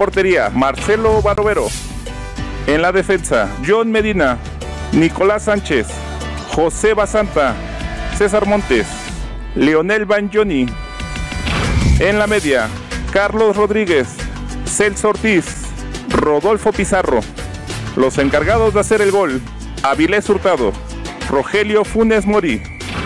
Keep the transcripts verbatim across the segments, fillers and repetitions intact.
portería, Marcelo Barovero. En la defensa, John Medina, Nicolás Sánchez, José Basanta, César Montes, Leonel Banjoni. En la media, Carlos Rodríguez, Celso Ortiz, Rodolfo Pizarro. Los encargados de hacer el gol, Avilés Hurtado, Rogelio Funes Mori.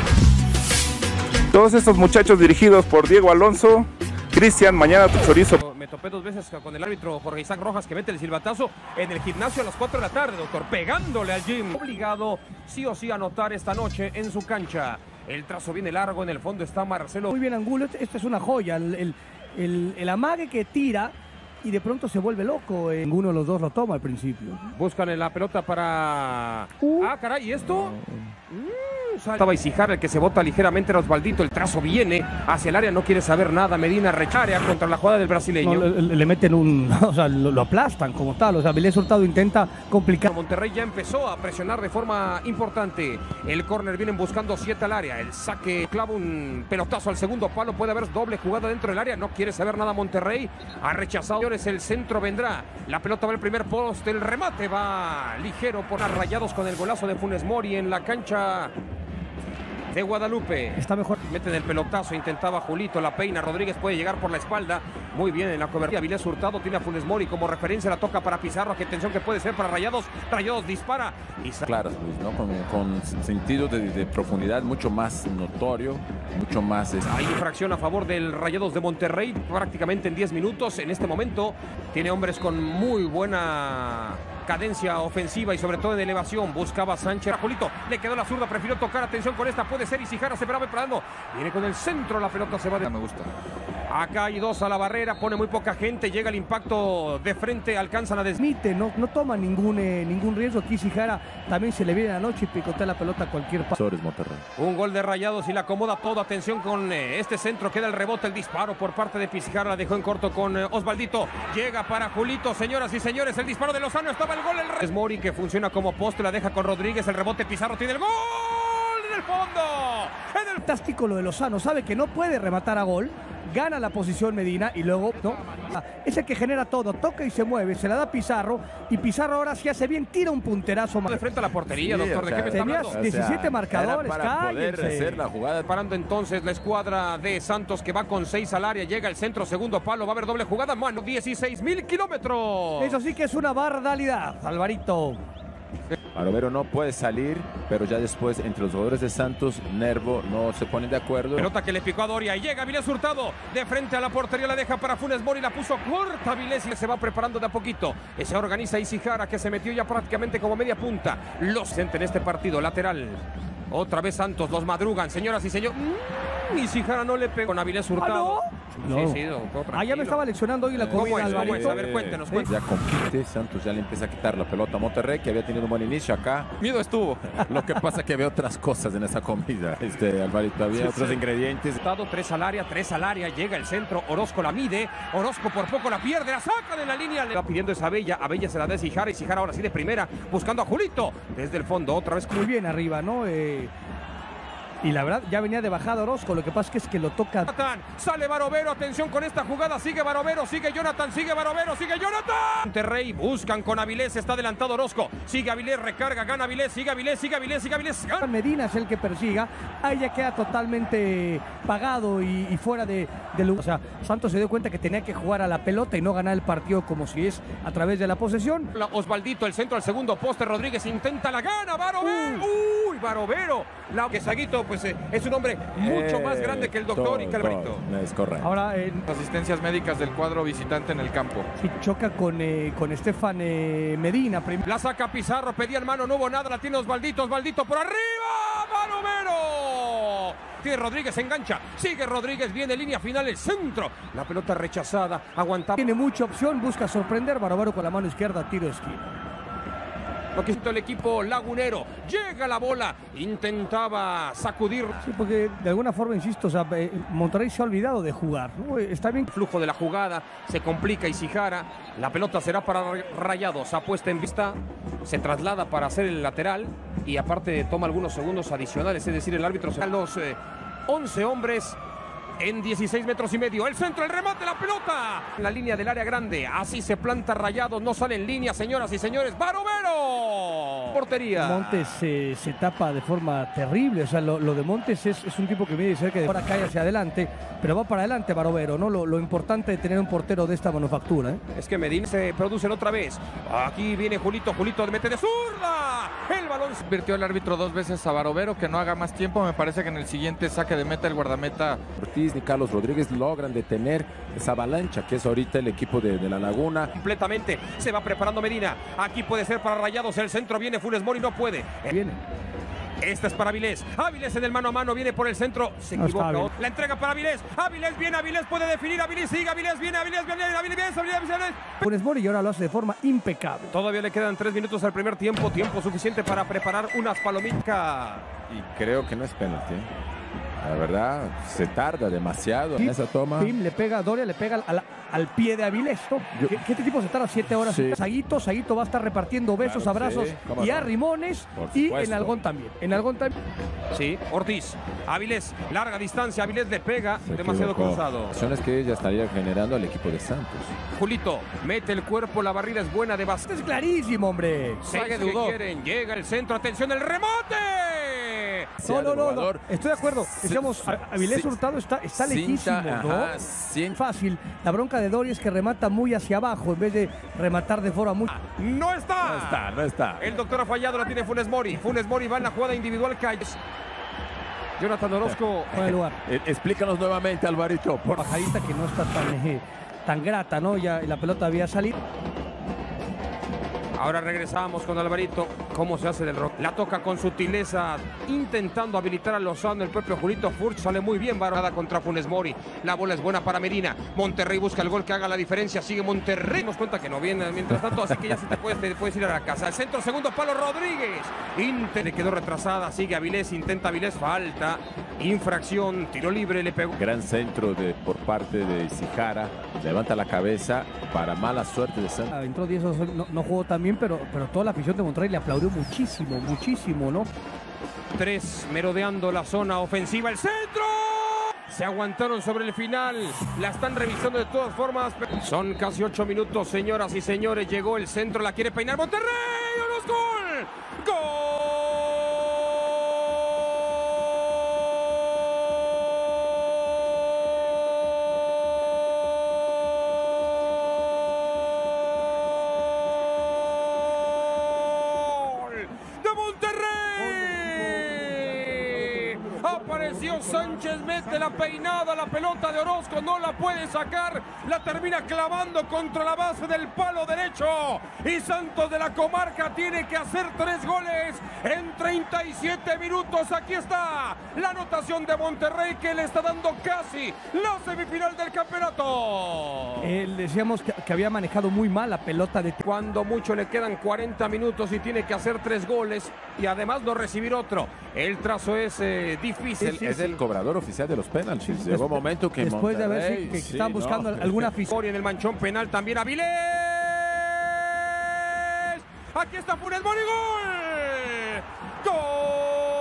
Todos estos muchachos dirigidos por Diego Alonso. Cristian, mañana tu chorizo. Me topé dos veces con el árbitro Jorge Isaac Rojas, que mete el silbatazo en el gimnasio a las cuatro de la tarde, doctor, pegándole al gym. Obligado sí o sí a anotar esta noche en su cancha. El trazo viene largo, en el fondo está Marcelo. Muy bien, Angulo, esta es una joya, el, el, el, el amague que tira y de pronto se vuelve loco. Eh. Ninguno de los dos lo toma al principio. Buscan en la pelota para... Uh. Ah, caray, ¿y esto? Mm. Estaba Isijar, el que se bota ligeramente era Osvaldito. El trazo viene hacia el área, no quiere saber nada. Medina recharea contra la jugada del brasileño. No, le, le meten un... O sea, lo, lo aplastan como tal. O sea, Avilés Hurtado intenta complicar. Monterrey ya empezó a presionar de forma importante. El córner vienen buscando siete al área. El saque clava un pelotazo al segundo palo. Puede haber doble jugada dentro del área. No quiere saber nada Monterrey. Ha rechazado. El centro vendrá. La pelota va al primer poste. El remate va ligero por las Rayados con el golazo de Funes Mori en la cancha de Guadalupe. Está mejor. Meten el pelotazo, intentaba Julito, la peina, Rodríguez puede llegar por la espalda. Muy bien en la cobertura. Avilés Hurtado tiene a Funes Mori como referencia, la toca para Pizarro. Qué tensión que puede ser para Rayados. Rayados dispara. Y claro, ¿no? con, con sentido de, de profundidad mucho más notorio, mucho más... Es... Hay infracción a favor del Rayados de Monterrey, prácticamente en diez minutos. En este momento tiene hombres con muy buena cadencia ofensiva y sobre todo en elevación. Buscaba Sánchez. Julito le quedó la zurda, prefirió tocar. Atención con esta, puede ser Isijara, se va preparando. Viene con el centro, la pelota se va de... Me gusta. Acá hay dos a la barrera, pone muy poca gente, llega el impacto de frente, alcanzan a desmite. No, no toma ningún, eh, ningún riesgo. Aquí Isijara también se le viene la noche y picotea la pelota a cualquier paso. Un gol de Rayados y la acomoda todo. Atención con eh, este centro, queda el rebote, el disparo por parte de Pizarro, la dejó en corto con eh, Osvaldito. Llega para Julito, señoras y señores, el disparo de Lozano, estaba el gol. El... Es Mori que funciona como poste, la deja con Rodríguez, el rebote, Pizarro tiene el gol en el fondo. En el... Fantástico lo de Lozano, sabe que no puede rematar a gol. Gana la posición Medina y luego no, es el que genera todo, toca y se mueve, se la da Pizarro y Pizarro ahora sí hace bien, tira un punterazo más. De frente a la portería, sí, doctor, ¿de sea, qué me está hablando? diecisiete o sea, marcadores, para poder hacer la jugada. Parando entonces la escuadra de Santos que va con seis al área, llega el centro, segundo palo, va a haber doble jugada, mano, dieciséis mil kilómetros. Eso sí que es una barbaridad, Alvarito. Barovero no puede salir, pero ya después entre los jugadores de Santos, Nervo no se ponen de acuerdo. Pelota que le picó a Doria y llega Avilés Hurtado de frente a la portería, la deja para Funes Mori, la puso corta Avilés y se va preparando de a poquito. Se organiza Isijara que se metió ya prácticamente como media punta. Los sienten en este partido lateral. Otra vez Santos, los madrugan, señoras y señores. Mm, Isijara no le pegó con Avilés Hurtado. ¿Ah, no? Sí, sí, doctor, ah, ya me estaba leccionando hoy la comida, Alvarito. A ver, cuéntenos, cuéntenos. Ya compite, Santos ya le empieza a quitar la pelota a Monterrey, que había tenido un buen inicio acá. Miedo estuvo. Lo que pasa es que había otras cosas en esa comida, este, Alvarito, había sí, otros sí. ingredientes. Tres al área, tres al área, llega el centro, Orozco la mide, Orozco por poco la pierde, la saca de la línea, le va pidiendo esa Abella, Abella se la da a Isijara, Isijara ahora sí de primera, buscando a Julito, desde el fondo, otra vez. Muy bien arriba, ¿no? Eh... Y la verdad, ya venía de bajada Orozco, lo que pasa es que, es que lo toca. Jonathan, sale Barovero, atención con esta jugada, sigue Barovero, sigue Jonathan, sigue Barovero, sigue Jonathan. Monterrey, buscan con Avilés, está adelantado Orozco, sigue Avilés, recarga, gana Avilés, sigue Avilés, sigue Avilés, sigue Avilés. Gana. Medina es el que persiga, ahí ya queda totalmente pagado y, y fuera de, de lugar. O sea, Santos se dio cuenta que tenía que jugar a la pelota y no ganar el partido como si es a través de la posesión. La Osvaldito, el centro al segundo poste, Rodríguez intenta la gana, Barovero, uh. uy, Barovero, la que Saguito, pues eh, es un hombre mucho eh, más grande que el doctor todo, y que Alvarito. Es correcto. Ahora, eh, asistencias médicas del cuadro visitante en el campo. Sí, choca con, eh, con Estefan eh, Medina. La saca Pizarro, pedía en mano, no hubo nada, la tiene Osvaldito, Osvaldito por arriba, Barovero. Tiene Rodríguez, engancha, sigue Rodríguez, viene línea final, el centro. La pelota rechazada, aguantaba. Tiene mucha opción, busca sorprender, Barovero con la mano izquierda, tiro de esquina. Lo que hizo el equipo lagunero, llega la bola, intentaba sacudir. Sí, porque de alguna forma, insisto, o sea, Monterrey se ha olvidado de jugar, ¿no? Está bien. Flujo de la jugada, se complica Isijara, la pelota será para Rayados, apuesta en vista, se traslada para hacer el lateral y aparte toma algunos segundos adicionales, es decir, el árbitro será los eh, once hombres en dieciséis metros y medio. El centro, el remate, la pelota. En la línea del área grande. Así se planta Rayados. No sale en línea, señoras y señores. Barovero. Portería. Montes eh, se tapa de forma terrible. O sea, lo, lo de Montes es, es un tipo que mide cerca de ahora cae hacia adelante, pero va para adelante Barovero, ¿no? Lo, lo importante de tener un portero de esta manufactura, ¿eh? Es que Medina se producen otra vez. Aquí viene Julito. Julito mete de zurda. El balón se Advirtió el árbitro dos veces a Barovero que no haga más tiempo. Me parece que en el siguiente saque de meta el guardameta Ortiz ni Carlos Rodríguez logran detener esa avalancha que es ahorita el equipo de, de la Laguna. completamente. Se va preparando Medina. Aquí puede ser para Rayados. El centro viene Funes Mori, no puede. Viene. Esta es para Avilés. Avilés en el mano a mano, viene por el centro. Se No, está equivoca. bien. La entrega para Avilés. Avilés viene, Avilés puede definir. Avilés sigue, Avilés viene, Avilés viene, Avilés viene, Avilés viene. Funes Mori y ahora lo hace de forma impecable. Todavía le quedan tres minutos al primer tiempo. Tiempo suficiente para preparar unas palomitas. Y creo que no es penalti. La verdad, se tarda demasiado en esa toma. Pim le pega a Doria, le pega al, al pie de Avilés, ¿no? Yo- que, que este tipo se tarda siete horas. Sí. Saguito, Saguito va a estar repartiendo besos, Claro, abrazos sí, cómo y no. arrimones. Por Y supuesto. en Algón también. En Algón también. Sí, Ortiz. Avilés, larga distancia. Avilés le pega. Se Demasiado equivocó. cruzado. Acciones que ella estaría generando al equipo de Santos. Julito mete el cuerpo. La barrida es buena de Esto Vázquez. es clarísimo, hombre. Seis Sague que dudó. quieren. Llega el centro. Atención, el remate. No, no, no, no. jugador. Estoy de acuerdo. Decíamos, a- Avilés sí. Hurtado está, está Cinta, lejísimo, ¿no? ajá, cien- Fácil. La bronca de Doria es que remata muy hacia abajo en vez de rematar de forma muy... No está. No está, no está. El doctor ha fallado, la tiene Funes Mori. Funes Mori va en la jugada individual. Calles. Jonathan Orozco. Fuera de lugar. Eh, Explícanos nuevamente, Alvarito. Por... Bajadita que no está tan, eh, tan grata, ¿no? Ya la pelota había salido. Ahora regresamos con Alvarito. ¿Cómo se hace del rock? La toca con sutileza, intentando habilitar a Lozano. El propio Julito Furch sale muy bien. Varada contra Funes Mori. La bola es buena para Medina. Monterrey busca el gol que haga la diferencia. Sigue Monterrey. Nos cuenta que no viene mientras tanto, así que ya se te puedes, te puedes ir a la casa. El centro, segundo palo, Rodríguez. Inter le quedó retrasada. Sigue Avilés, intenta Avilés. Falta. Infracción. Tiro libre, le pegó. Gran centro de, por parte de Isijara. Levanta la cabeza para mala suerte de Santos. Ah, Entró diez, no, no jugó tan bien, pero, pero toda la afición de Monterrey le aplaudió muchísimo, muchísimo, ¿no? Tres, merodeando la zona ofensiva. ¡El centro! Se aguantaron sobre el final. La están revisando de todas formas. Son casi ocho minutos, señoras y señores. Llegó el centro, la quiere peinar Monterrey. ¡Unos gol! ¡Gol! ¡De Monterrey! Apareció Sánchez, mete la peinada, la pelota de Orozco, no la puede sacar, la termina clavando contra la base del palo derecho. Y Santos de la Comarca tiene que hacer tres goles en treinta y siete minutos. Aquí está la anotación de Monterrey que le está dando casi la semifinal del campeonato. Eh, decíamos que, que había manejado muy mal la pelota de... Cuando mucho le quedan cuarenta minutos y tiene que hacer tres goles y además no recibir otro. El trazo es eh, difícil. Sí, Es sí. el cobrador oficial de los penaltis. Sí, Llegó un después- momento que Después de haber Monterrey, sí, que sí, estaban no. buscando alguna afición. Mori en el manchón penal también Avilés. Aquí está Funes Mori, gol.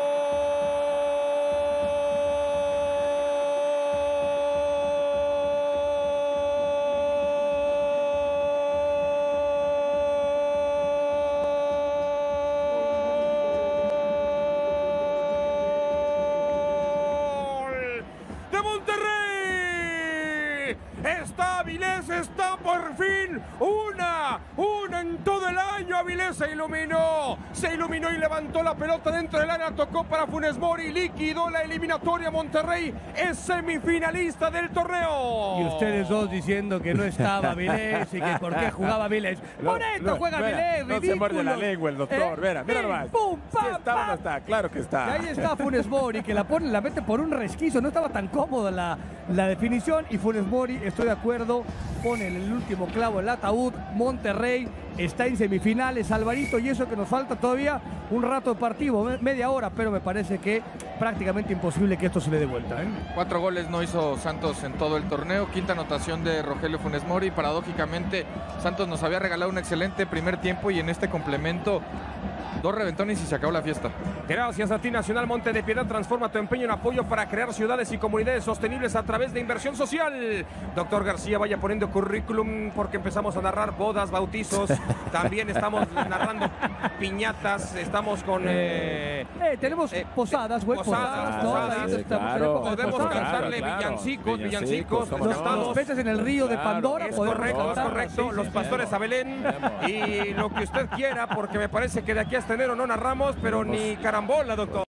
Gol de Monterrey. Está Avilés, está por fin una, una en todo el año. Avilés se iluminó, se iluminó y levantó la pelota dentro del área, tocó para Funes Mori, liquidó la eliminatoria. Monterrey es semifinalista del torneo. Y ustedes dos diciendo que no estaba Avilés y que por qué jugaba Avilés. Por No, esto no, juega mira, Avilés, no se muerde la ridículos. lengua el doctor. Eh, Mira, mira pim, nomás. pum, Sí pam, está o no pam. está, claro que Y está. ahí está Funes Mori, que la pone, la mete por un resquicio. No estaba tan cómoda la, la definición. Y Funes Mori, estoy de acuerdo, pone el último clavo en el ataúd. Monterrey está en semifinales, Alvarito, y eso que nos falta todavía un rato de partido, me- media hora, pero me parece que prácticamente imposible que esto se le dé vuelta, ¿eh? Cuatro goles no hizo Santos en todo el torneo. Quinta anotación de Rogelio Funes Mori. Paradójicamente, Santos nos había regalado un excelente primer tiempo y en este complemento Dos reventones y se acabó la fiesta. Gracias a ti, Nacional Monte de Piedad. Transforma tu empeño en apoyo para crear ciudades y comunidades sostenibles a través de inversión social. Doctor García, vaya poniendo currículum porque empezamos a narrar bodas, bautizos. También estamos narrando piñatas. Estamos con... Eh, eh, tenemos eh, posadas, güey. posadas, Posadas, ¿no? posadas. Ahí Sí, estamos en claro. época de Podemos posadas. cantarle Claro, claro. villancicos, Villancicos, villancicos. ¿cómo no? Estamos... Los peces en el río de Claro. Pandora. Es podemos correcto, es cantar. correcto. Sí, sí, Los sí. pastores a Belén y lo que usted quiera, porque me parece que de aquí hasta enero no narramos, pero ni carambola, doctor.